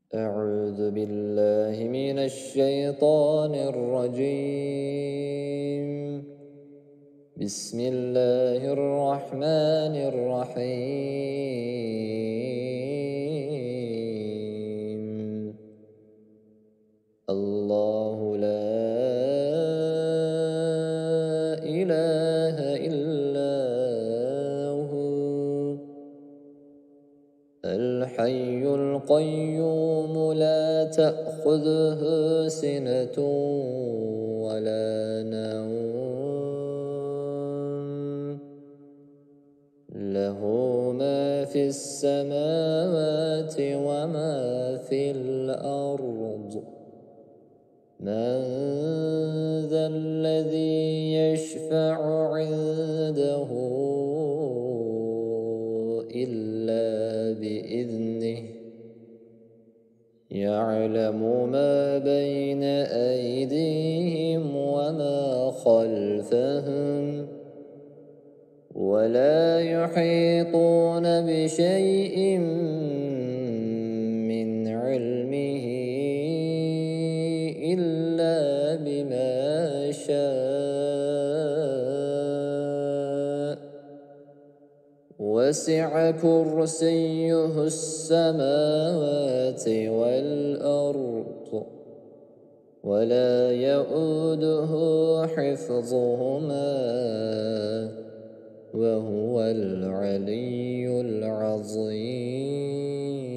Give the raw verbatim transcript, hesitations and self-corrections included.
أعوذ بالله من الشيطان الرجيم. بسم الله الرحمن الرحيم. الله لا إله إلا هو الحي القيوم لا تأخذه سنة ولا نوم، له ما في السماوات وما في الأرض. من ذا الذي يشفع عنده إلا بإذنه، يعلم ما بين أيديهم وما خلفهم، ولا يحيطون بشيء من علمه إلا بما شاء. وسع كرسيه السماوات والأرض، ولا يؤوده حفظهما، وهو العلي العظيم.